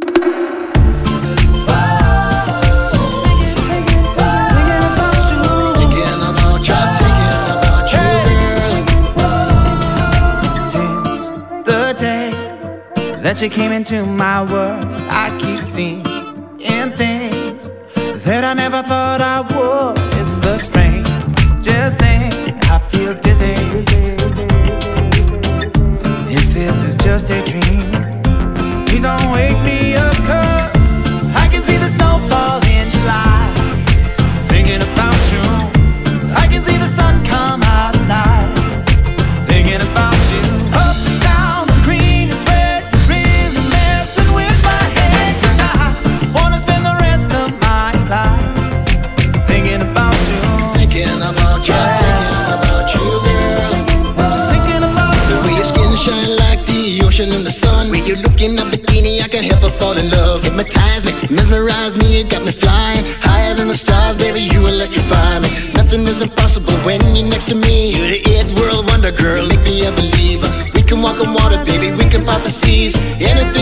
That you came into my world, I keep seeing things that I never thought I would. It's the strangest thing, I feel dizzy. If this is just a dream, please don't wake me up, 'cause I can see the snowfall in July, thinking about you. I can see the sun come out at night, thinking about you. Up is down, green is red, really messing with my head, 'cause I wanna spend the rest of my life thinking about you. Thinking about you, just thinking about you, girl. Just thinking about you. The way your skin shine like the ocean in the sun. When you look in a bikini, I can't help but fall in love. Hypnotize me, mesmerize me, you got me flying higher than the stars, baby, you electrify me. Nothing is impossible when you're next to me. You're the it world wonder, girl, make me a believer. We can walk on water, baby, we can part the seas. Anything